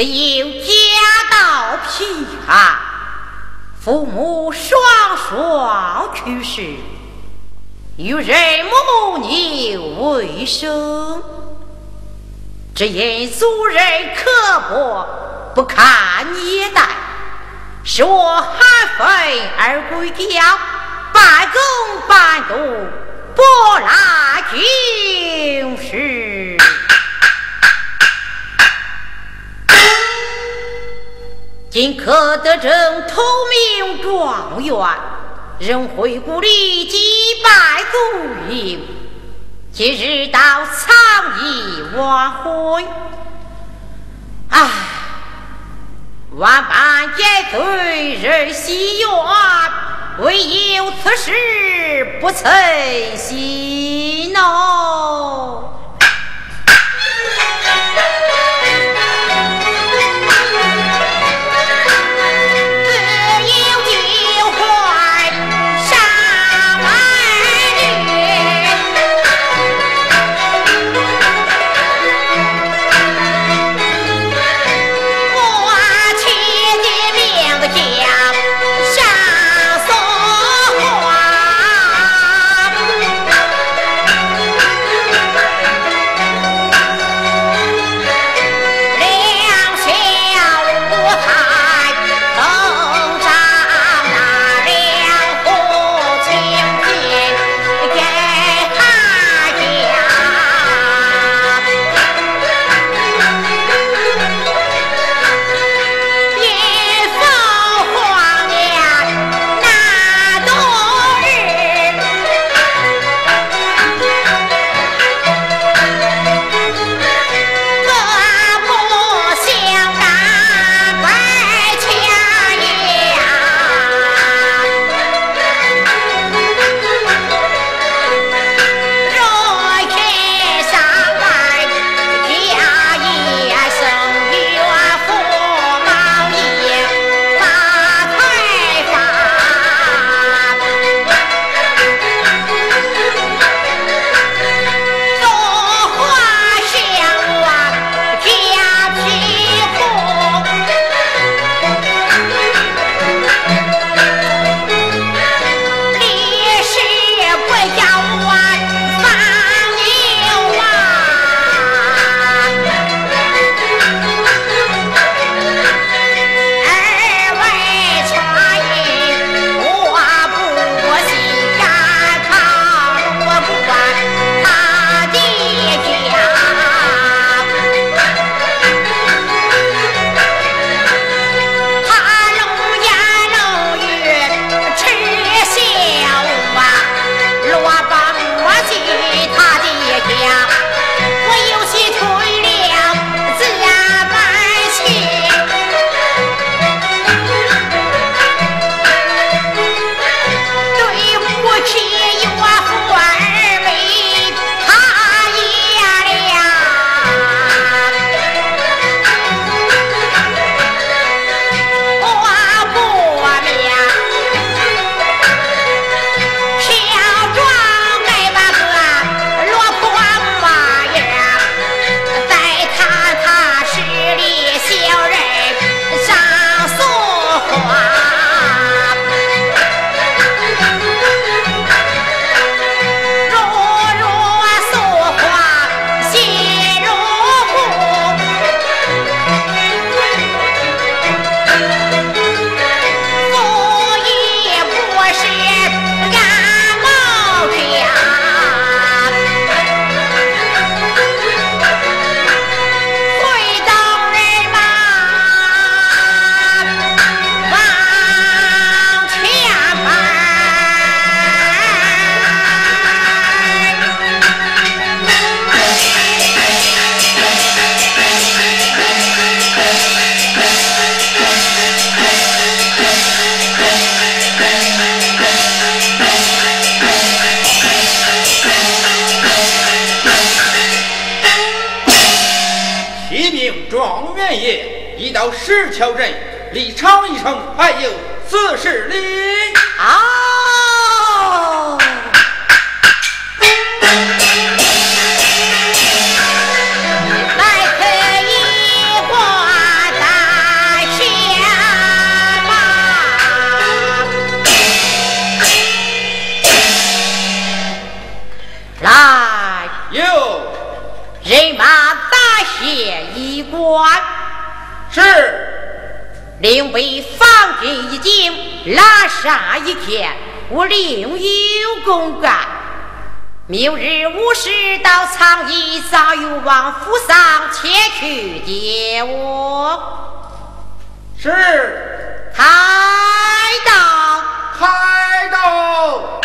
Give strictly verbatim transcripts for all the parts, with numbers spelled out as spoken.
得有家道贫寒，父母双双去世，有人母牛为生，只因族人刻薄，不堪年代，使我含愤而归家，半耕半读，不来军事。今可得正头名状元，仍回故里祭拜祖茔，今日到苍夷晚会，唉，万般皆罪人心愿，唯有此事不曾行哦。 状元爷已到石桥镇，离长一城还有四十里。 哦，来可以挂另为方军一警，拉杀一片，我另有公干。明日午时到苍夷，早有往府上前去接我。 是。 开道， 开道。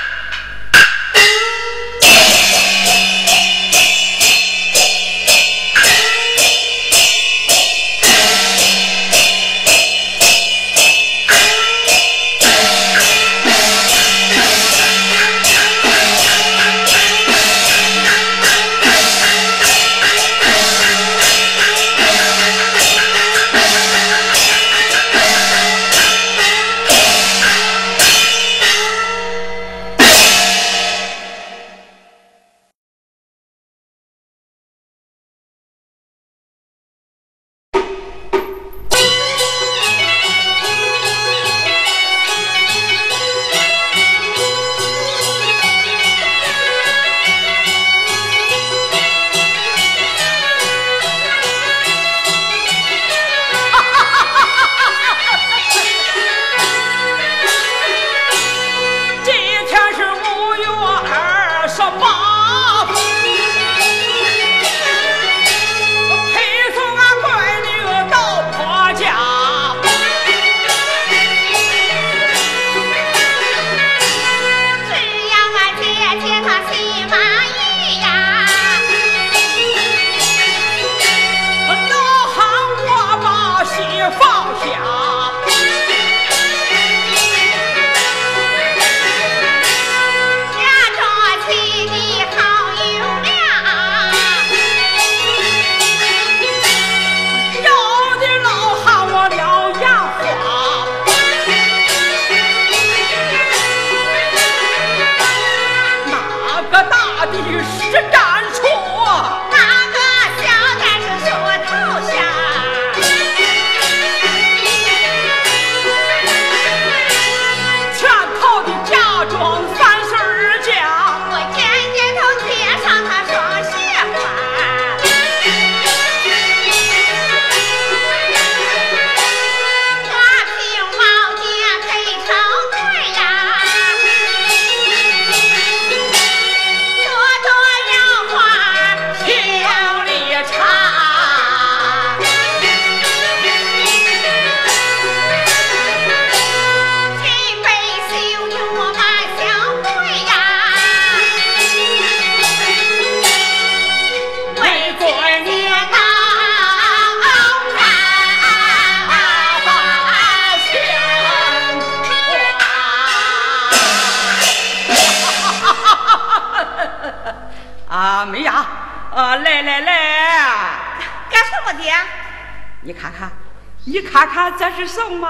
啊，美呀，啊，来来来， 干什么的？ 你看看，你看看这是什么？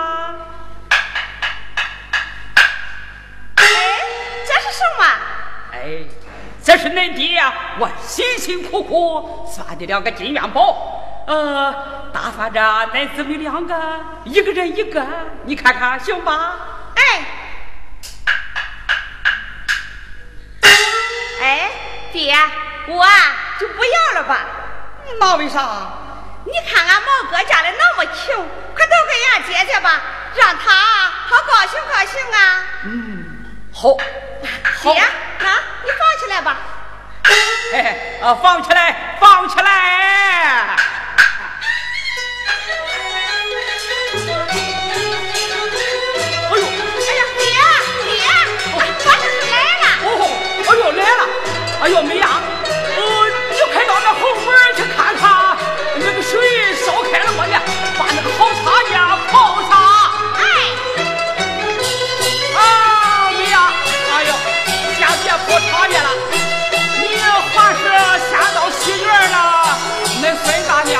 哎，这是什么？ 哎，这是恁爹呀，我辛辛苦苦算的两个金元宝，呃，打发着恁姊妹两个，一个人一个，你看看行吧？ 哎，哎，爹，我啊就不要了吧。 那为啥？ 你看俺毛哥家里那么穷，快都给俺姐姐吧，让他好高兴高兴啊。 嗯，好。 爹，啊，你放起来吧。 哎，呃，放起来，放起来。哎呦， 哎呀，爹爹，我这是来了。 哦，哎呦来了，哎呦美呀，呃，你快到那后门去看看，那个水烧开了没呢？把那个好茶叶泡上。 哎， 啊美呀，哎呦，先别泡茶叶了，你还是先到西院了，恁孙大娘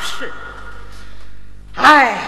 是。哎。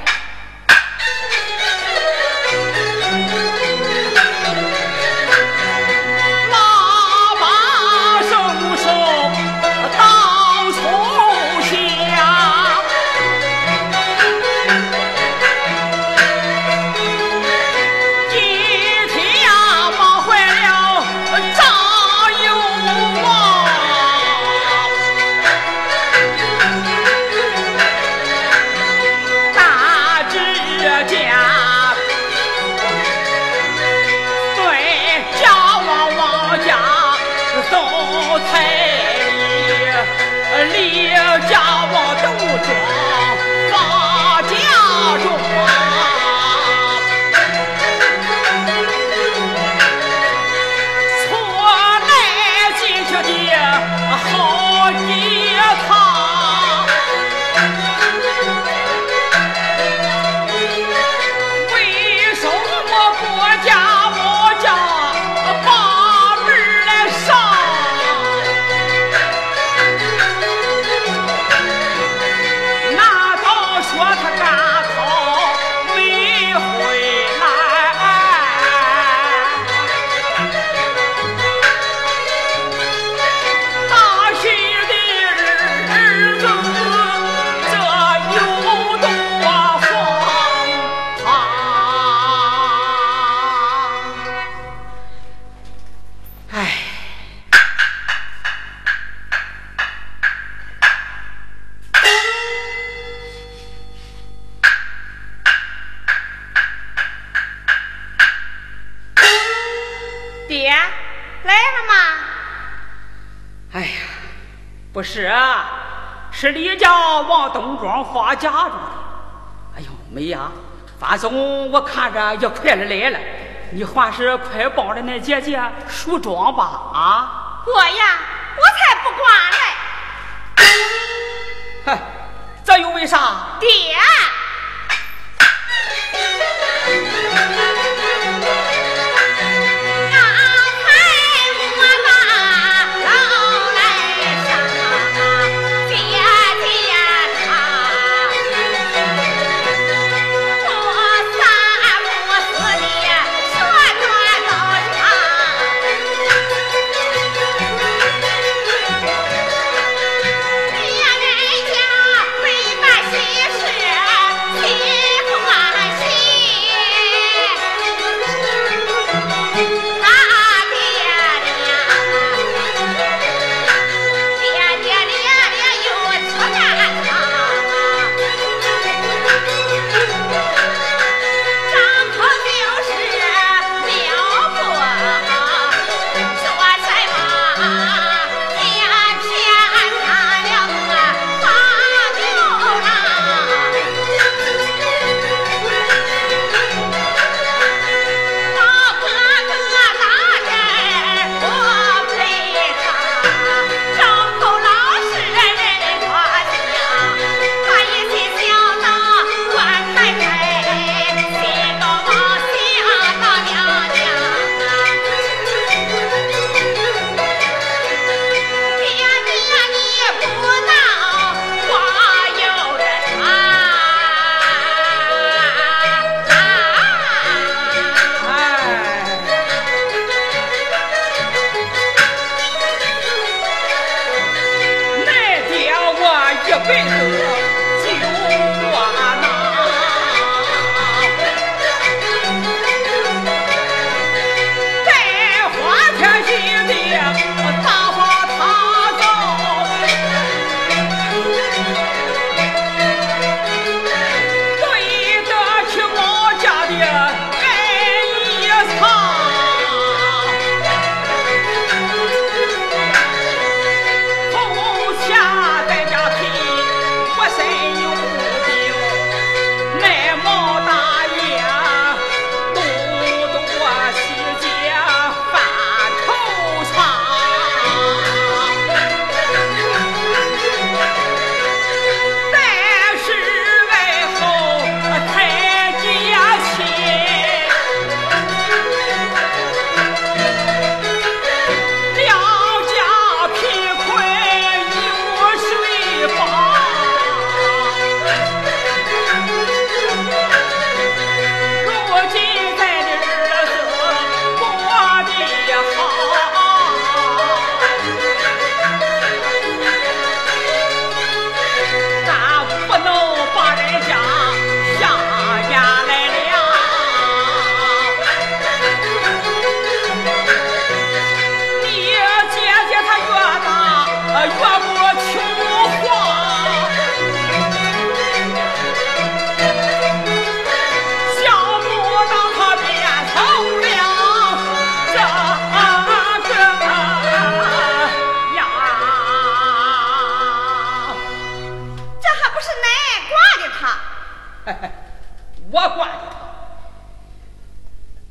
不是啊，是李家往东庄发家住的。哎呦，妹呀，范总，我看着也快了来了，你还是快帮着那姐姐梳妆吧啊！ 我呀，我才不管嘞！ 哼，这又为啥？ 爹。别人家没办喜事。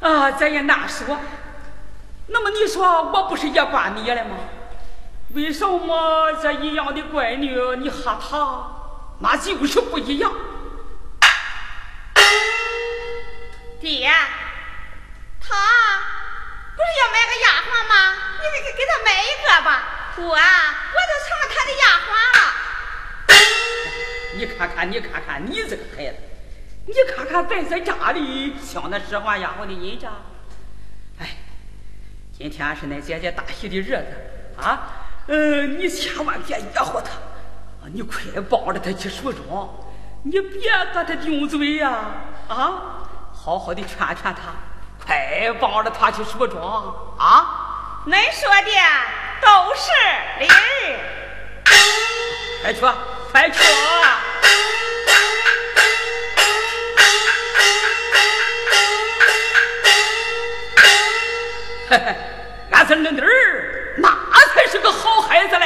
啊，这也难说。那么你说我不是也管你了吗？为什么这一样的闺女你和她那就是不一样？ 爹，他不是要买个丫鬟吗？你给给给他买一个吧。我啊，我都成了他的丫鬟了。 你看看，你看看你这个孩子，你看看咱在家里像那使唤丫鬟的人家。哎，今天是恁姐姐大喜的日子啊，呃，你千万别惹乎她，你快帮着她去梳妆，你别跟她顶嘴呀！ 啊, 啊，好好的劝劝她，快帮着她去梳妆啊！ 恁说的都是理儿， 快去，快去！嘿嘿，俺这恁儿那才是个好孩子嘞！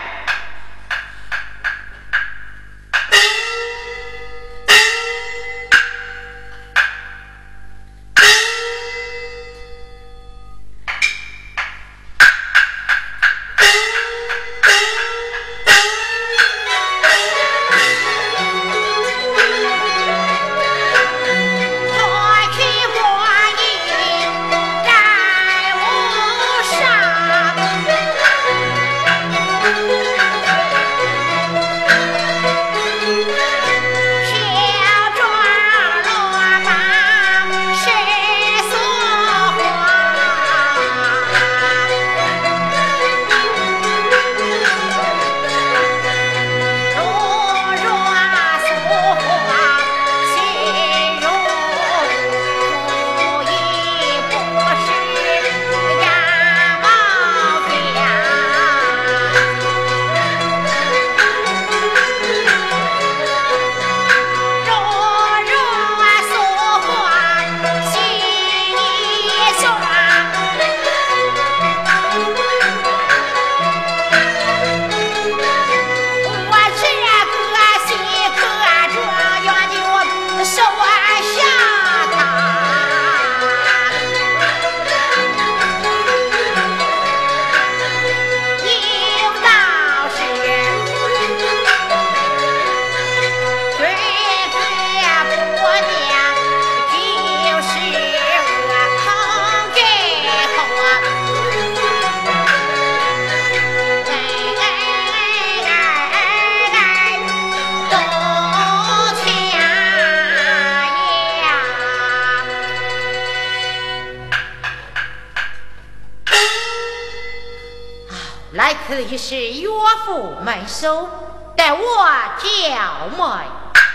来此一事，岳父没收，待我叫媒。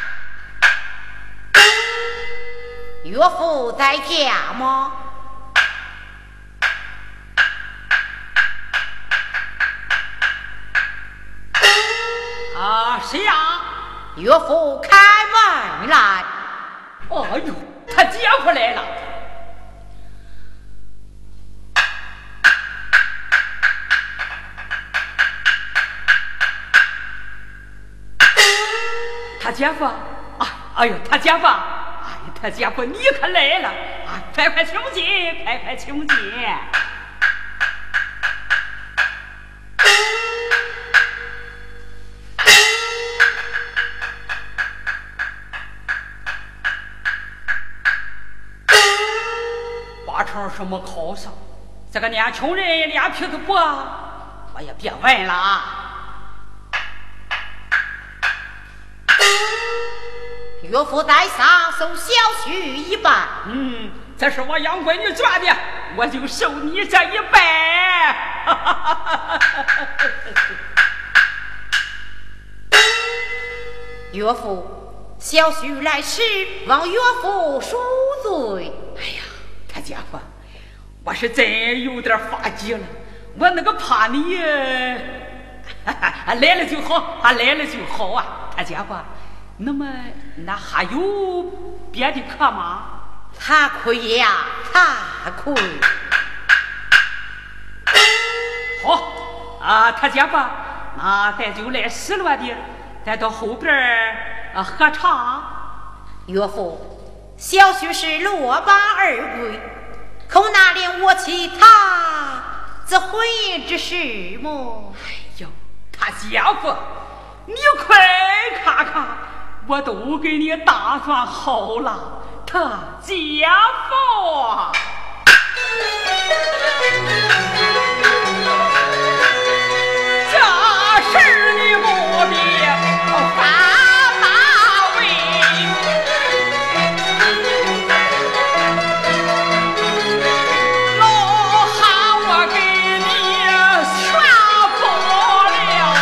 岳父在家吗？ 啊，谁呀？ 岳父开门来。 哎呦，他姐夫来了。他姐夫啊，哎呦，他姐夫，哎呀，他姐夫你可来了啊！快快请进，快快请进。八成什么考上？这个年轻人脸皮子薄，我也别问了。 岳父在上送小婿一半。 嗯，这是我养闺女赚的，我就收你这一半。 岳父，小婿来时望岳父恕罪。 哎呀，他家伙，我是真有点发急了，我那个怕你来了就好，来了就好啊，他家伙。那么，那还有别的课吗？ 他亏呀，他亏。 好啊，他姐夫，那咱就来失落的，咱到后边啊喝茶。 岳父，小婿是落榜而归， 可哪里我其他这婚姻之事么？ 哎呦，他家伙，你快看看，我都给你打算好了，他家伙。这事你不必发大威，老汉我给你全破了，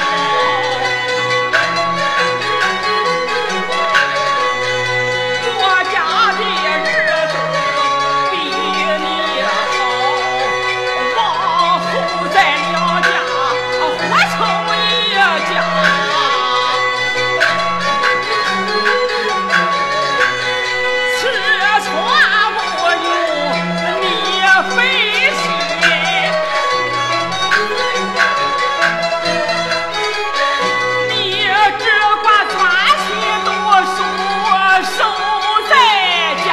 我家的日子比你好，往后在两家活成一家。吃穿不用你费心，你只管专心读书守在家。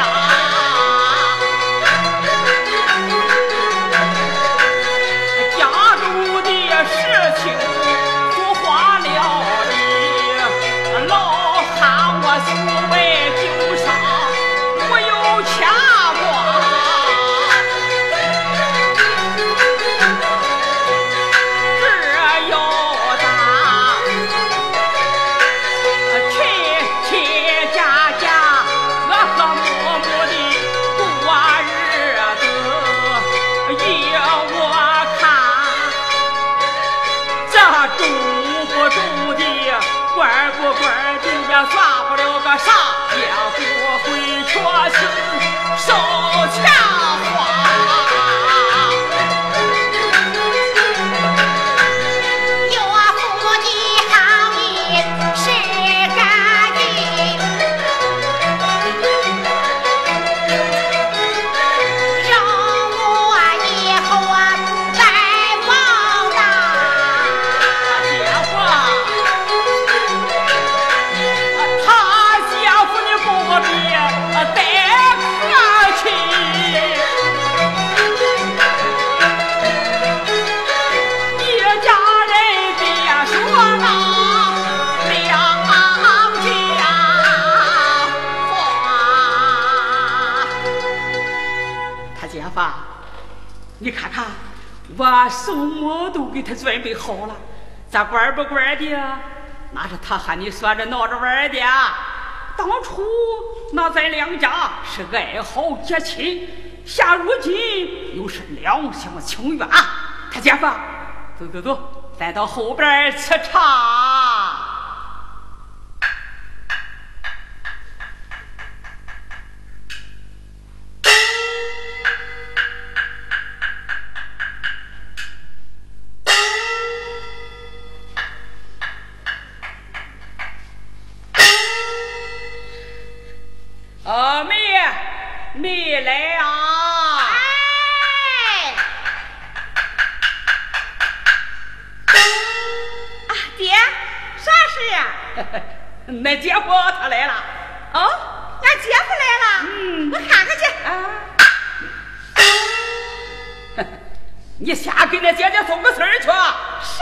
家中的事情不花了你，老汉我素为旧伤，我有牵挂。只有咱亲亲家家和和睦睦的过日子，依我看这中不中的乖不乖的也算不了个啥，也不会确实收钱花。 有我父母的好意是干净，让我以后啊再报答。 姐夫，他姐夫你不必带客气，一家人别说那两家话。他姐夫，你看看，我什么都给他准备好了，咱乖不乖的？那是他和你说着闹着玩的。当初那咱两家是爱好结亲，现如今又是两厢情愿。他姐夫，走走走，咱到后边吃茶。啊，妹妹来啊！ 哎，啊，爹，啥事啊？ 那姐夫他来了。 哦，俺姐夫来了。 嗯我看看去。 啊，你先给那姐姐送个信儿去。 是。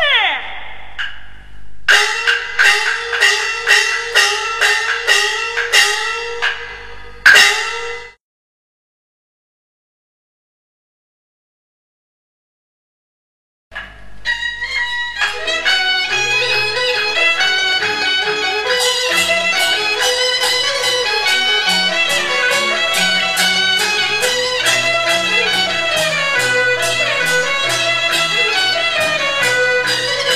有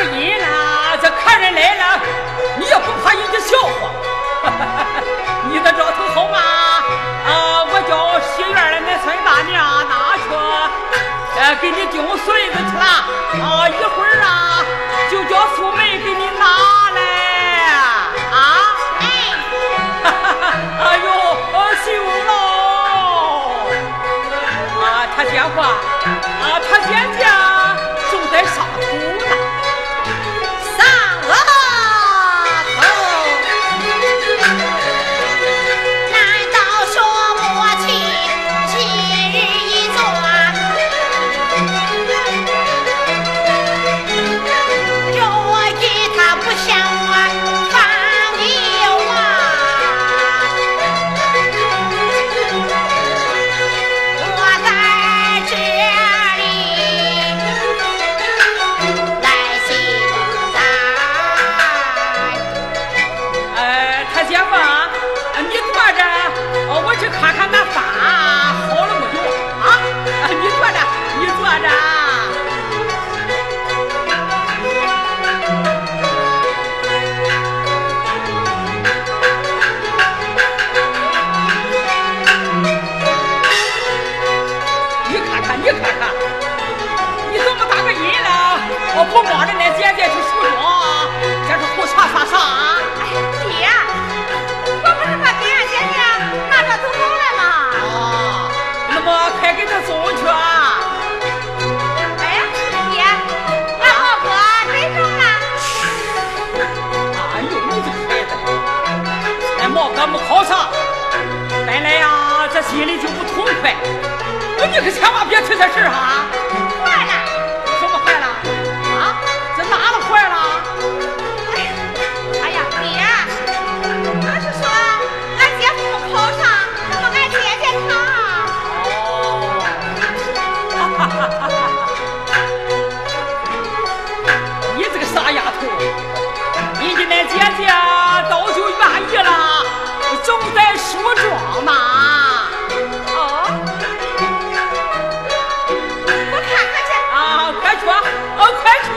音了，这客人来了，你也不怕人家笑话？你的招头好吗？啊，我叫西院的那孙大娘拿去，呃，给你丢穗子去了。啊，一会儿啊，就叫素梅给你拿来。啊，哎，哎呦，羞了。啊，他姐夫，啊，他姐姐正在上头呢。 上了头，难道说母亲今日一转，叫我给他不向我放牛啊？我在这里来信来。 呃，他姐夫，你坐着，我去看看那饭好了没有啊？你坐着，你坐着。你看看，你看看，你这么大个人了，我不帮着那姐姐去梳妆，这是胡啥啥啥？ 哎，爹，我不是怕给俺姐姐拿着走走来吗？ 哦，那么快给他送去啊！ 哎，爹，俺老婆真中了。 哎呦，你这孩子，那毛哥没考上，本来呀，这心里就不痛快。你可千万别提这事儿啊！ 坏了， 什么坏了？啊？这哪了坏了？ 哎呀，爹，我是说俺姐夫没考上，那么俺姐姐她。 哦，哈哈哈哈哈！你这个傻丫头，人家那姐姐早就愿意了，正在梳妆呢。 哦，我看看去。 啊，快去！啊，快去！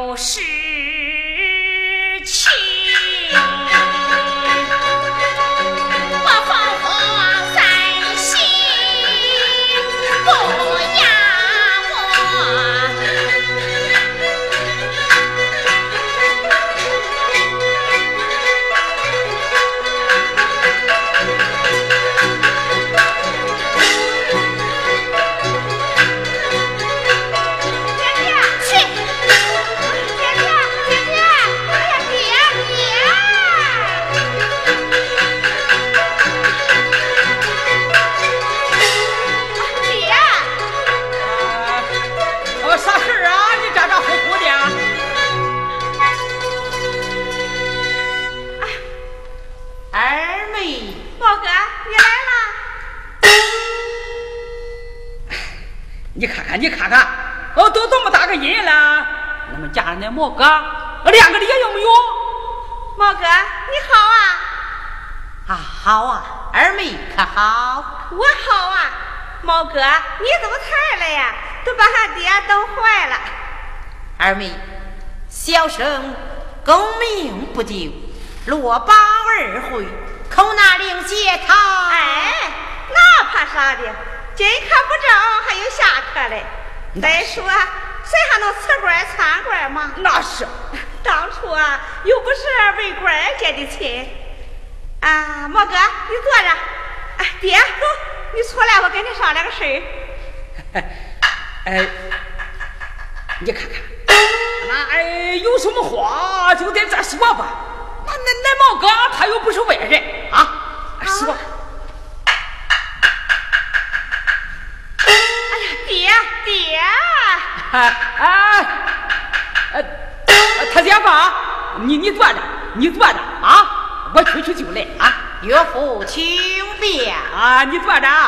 有事情。你看看，你看看，哦，都这么大个人了，那么家里那毛哥连个脸有没有？ 毛哥，你好啊！ 啊，好啊，二妹可好？ 我好啊，毛哥，你怎么才来呀？都把俺爹逗坏了。 二妹，小生功名不丢，落榜而回，口拿令接他。 哎，那怕啥的？今课不着，还有下课嘞。再说，谁还能辞官参官嘛？ 那是。 当初啊，又不是为官结的亲。啊，毛哥，你坐着。哎，爹，走，你出来，我跟你商量个事儿。 哎，你看看，那哎有什么话就在这说吧。那那那毛哥他又不是外人啊，说。啊爹爹， 哎哎，呃，他爹爸，你你坐着，你坐着啊，我去去就来啊。 岳父请便啊，你坐着。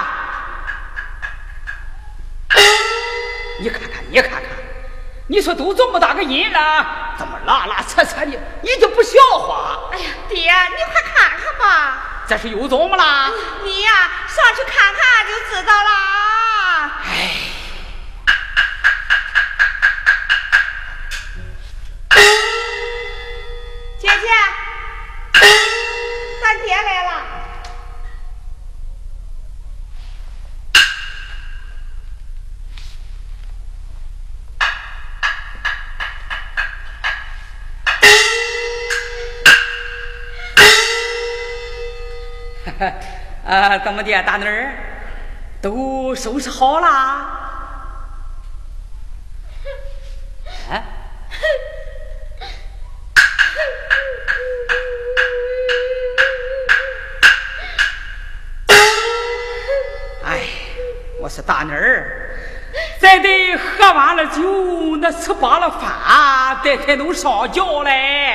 你看看，你看看，你说都这么大个人了，怎么拉拉扯扯的，你就不笑话？ 哎呀，爹，你快看看吧。 这是又怎么啦？ 你呀、啊，上去看看就知道啦。 哎。 姐姐，咱爹来了。 啊，怎么的，大女儿都收拾好了？哎。哎，我是大女儿，再得喝完了酒，那吃饱了饭，再才能上觉嘞。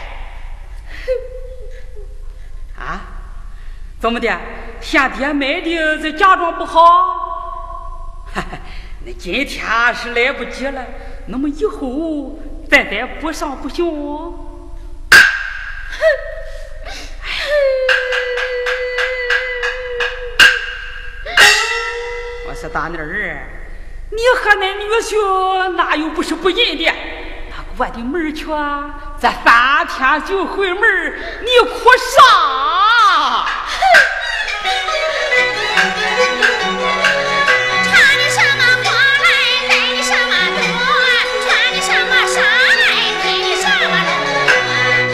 啊，怎么的？嫌爹买的这嫁妆不好？哈哈，那今天是来不及了，那么以后再再补上不行？我说大女儿，你和那女婿那又不是不仁的，他过的门去，这三天就回门，你哭啥？ 穿的什么花来，戴的什么镯，穿的什么纱来，披的什么罗，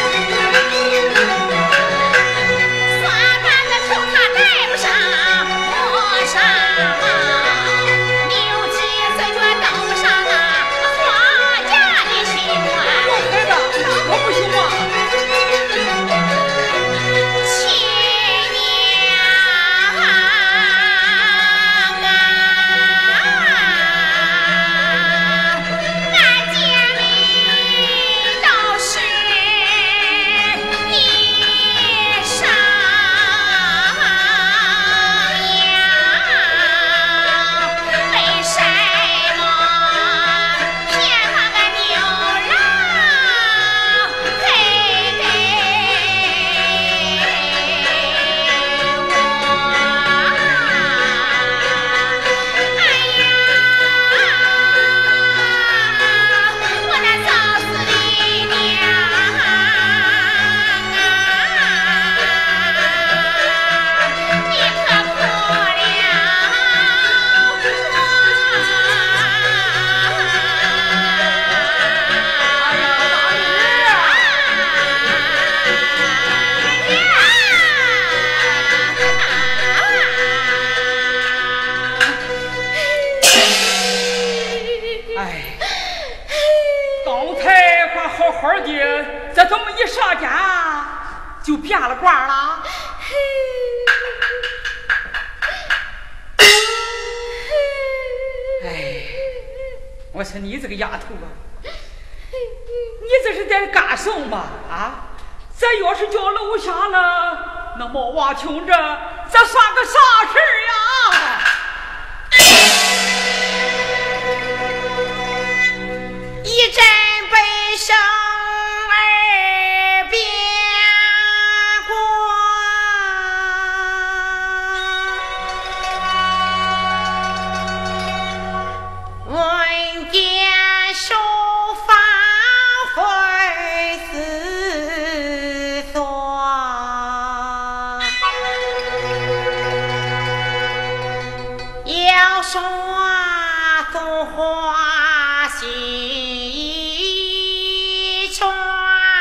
算盘子头他戴不上，磨上你有几岁就登不上那花家的新官。 我孩子，我不行啊。 亲好好的，这怎么一上家就变了卦了？哎，我说你这个丫头啊，你这是在干什么啊？这要是叫楼下了，那么我听着，这算个啥事儿呀？ 一阵悲声耳边过，闻见手发灰思索，要说送花喜传。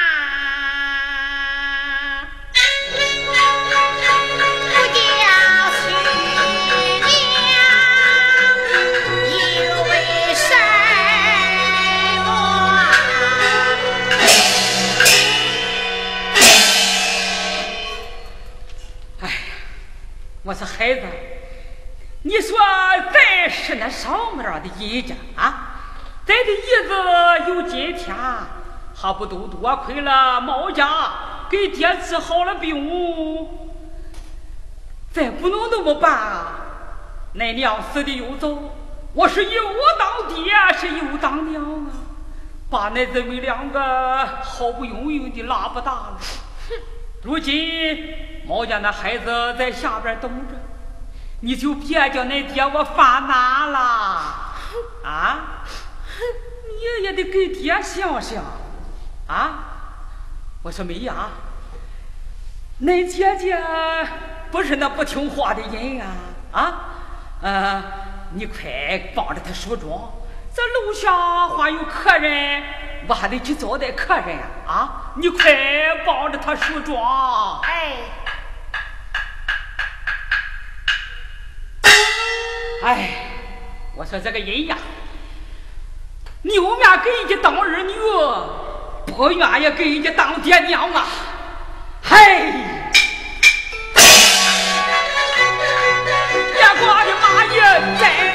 我说孩子，你说咱是那什么样的人家啊？咱的意思有今天，还不都多亏了毛家给爹治好了病，咱不能那么办啊！恁娘死的又早，我是又当爹是又当娘啊，把恁姊妹两个好不容易的拉不大了。如今毛家那孩子在下边等着，你就别叫那爹我犯难了啊！你也得给爹想想啊！我说美呀，恁姐姐不是那不听话的人呀啊！呃，你快帮着她梳妆，这楼下还有客人，我还得去招待客人呀啊！你快帮着她梳妆。 哎。 哎，我说这个人呀，宁愿给人家当儿女，不愿意给人家当爹娘啊！嘿，别挂的妈耶！